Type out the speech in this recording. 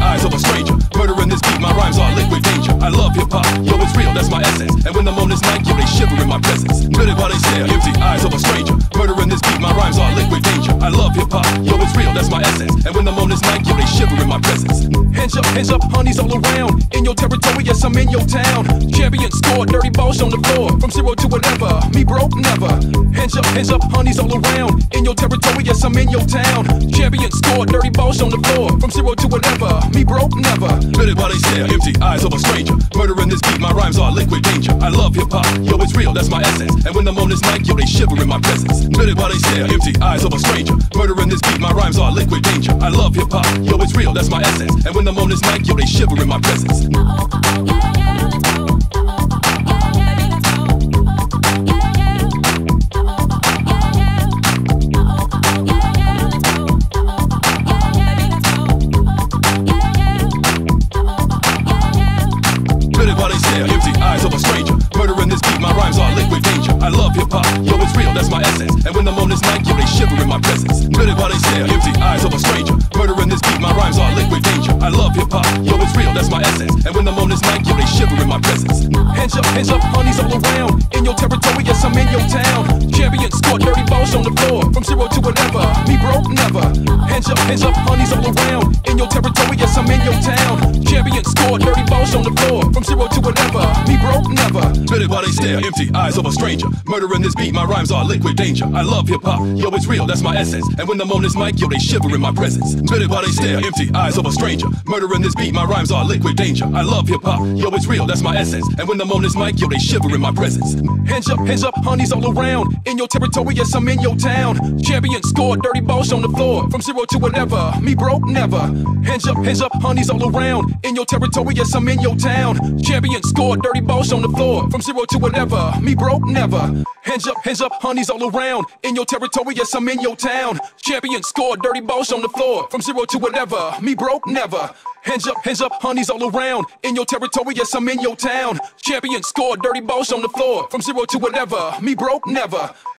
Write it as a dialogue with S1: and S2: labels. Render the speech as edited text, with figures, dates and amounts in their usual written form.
S1: eyes of a stranger. Murder in this beat, my rhymes are liquid danger. I love hip-hop, yo, it's real, that's my essence. And when I'm on this mic, yo, they shiver in my presence. Little body stare, empty eyes of a stranger. Murder in this beat, my rhymes are liquid danger. I love hip-hop, yo, it's real, that's my essence. And when I'm on this mic, yo, they shiver in my presence. Hands up, honeys all around. In your territory, yes, I'm in your town. Champion score, dirty balls on the floor. From zero to whatever, me broke never. Hands up, honeys all around. In your territory, yes, I'm in your town. Champion score, dirty balls on the floor. From zero to whatever, me broke never. Little body stare, empty eyes of a stranger. Murder in this beat, my rhymes are liquid danger. I love hip-hop, yo, it's real, that's my essence. And when I'm on this mic, yo, they shiver in my presence. Little body stare, empty eyes of a stranger. Murder in this beat, my rhymes are liquid danger. I love hip-hop, yo, it's real, that's my essence. And when I'm on this mic, yo, they shiver in my presence. Empty eyes of a stranger. Murder in this beat, my rhymes are liquid danger. I love hip-hop, yo, it's real, that's my essence. And when I'm on this mic, yo, they shiver in my presence. Little body stare, empty eyes of a stranger. Murder in this beat, my rhymes are liquid danger. I love hip-hop, yo, it's real, that's my essence. And when I'm on this mic, yo, they shiver in my presence. Hands up, honeys all around. In your territory, yes, I'm in your town. Champion score, dirty balls on the floor. From zero to whatever, me broke never. Hands up, honeys all around. In your territory, yes, I'm in your town. Champion score, dirty balls on the floor. From zero to whatever, me broke never. Little body stare, empty eyes of a stranger. Murder in this beat, my rhymes are liquid danger. I love hip-hop, yo, it's real, that's my essence. And when I'm on this mic, yo, they shiver in my presence. Little body stare, empty eyes of a stranger. Murder in this beat, my rhymes are liquid danger. I love hip-hop, yo, it's real, that's my essence. And when I'm on this mic, yo, they shiver in my presence. Hands up, honeys all around. In your territory, yes, I'm in your town. Champion score, dirty balls on the floor. From zero to whatever, me broke never. Hands up, honeys all around. In your territory, yes, I'm in your town. Champion score, dirty balls on the floor. From zero to whatever, me broke never. Hands up, honeys all around. In your territory, yes, I'm in your town. Champion score, dirty balls on the floor. From zero to whatever, me broke never. Hands up, honeys all around. In your territory, yes, I'm in your town. Champion score, dirty balls on the floor. From zero to whatever, me broke never.